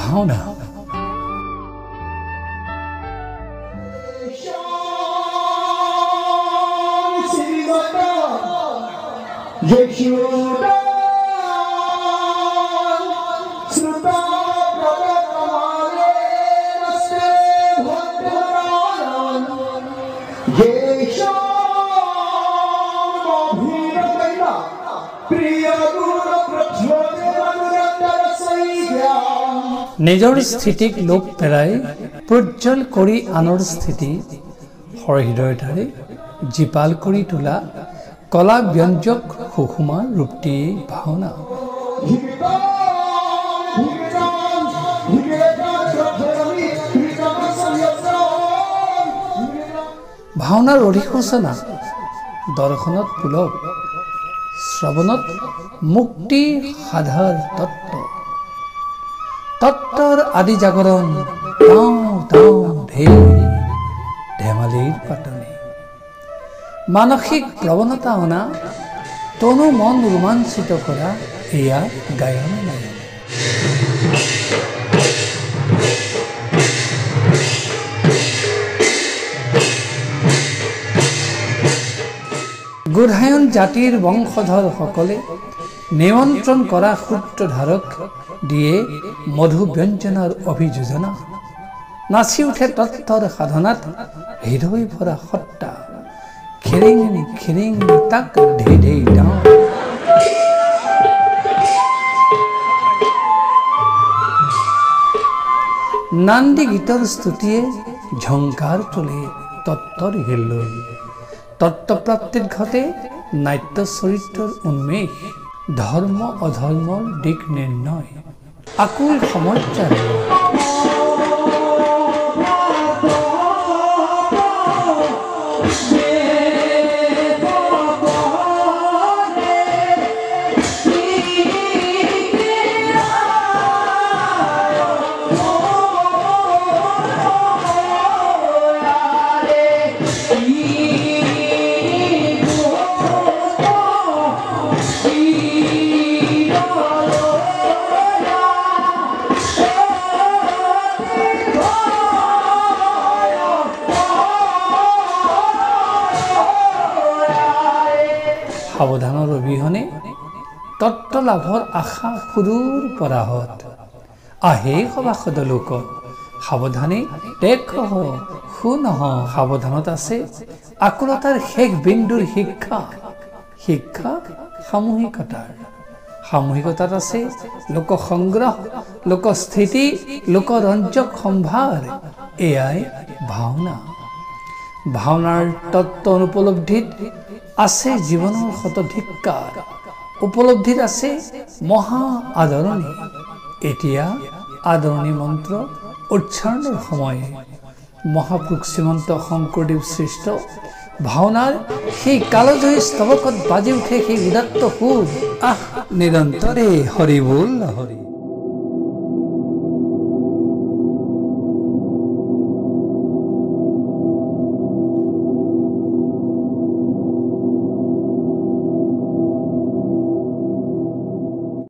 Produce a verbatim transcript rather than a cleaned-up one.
ভাওনা। নিজৰ স্থিতিক লোক পেলাই প্ৰজ্বল কৰি আনৰ স্থিতি হৃদয়তাৰে জীপাল কৰি তোলা কলা ব্যঞ্জক সুষমা ৰূপটি ভাওনা। ভাওনাৰ অধিসূচনা দৰ্শনত পুলক, শ্ৰৱণত মুক্তি সাধাৰ তত্ত্ব। তত্ত্বৰ আদি জাগৰণ তাও তাও ঢেৰ ধেমালিৰ পাতনি। মানসিক প্ৰৱণতা অনা, তনু মন ৰোমাঞ্চিত কৰা এয়া গায়ন নায়ন। গোধায়ন জাতিৰ বংশধৰ সকলে নিয়ন্ত্ৰণ কৰা সূত্ৰধাৰক দিয়ে মধু ব্যঞ্জনৰ অভিযোজনা। নাচি উঠে তত্ত্বৰ সাধনাত হৃদয় ভৰা সত্তা। খিৰিং খিৰিং তাক ঢেই ঢেই ডাওঁ। নান্দী গীতৰ স্তুতিয়ে ঝংকাৰ তোলে তত্ত্বৰ হিল্লোল। তত্ত্বপ্ৰাপ্তিত ঘটে নাট্য চৰিত্ৰৰ উন্মেষ। ধৰ্ম অধৰ্মৰ দিক নিৰ্ণয় আকুল সমস্যাৰ। সাৱধানৰ অবিহনে তত্ত্ব লাভৰ আশা সুদূৰ পৰাহত। আহে সভাসদ লোক সাৱধানে দেখ শুনহ। সাৱধানত আছে আকুলতাৰ শেষ বিন্দুৰ শিক্ষা। শিক্ষা সামূহিকতাৰ। সামূহিকতাত আছে লোক সংগ্ৰহ, লোকস্থিতি, লোকৰঞ্জক সম্ভাৰ। এয়াই ভাওনা। ভাওনাৰ তত্ত্ব অনুপলব্ধিত আছে জীৱনৰ শতধিক্কাৰ। উপলব্ধিত আছে মহা আদৰণি। এতিয়া আদৰণি মন্ত্ৰ উচ্চাৰণৰ সময়। মহাপুৰুষ শ্ৰীমন্ত শংকৰদেৱ সৃষ্ট ভাওনাৰ সেই কালজয়ী স্তৱকত বাজি উঠে সেই উদাত্ত সুৰ। আহ নিৰন্তৰে হৰি বল হৰি।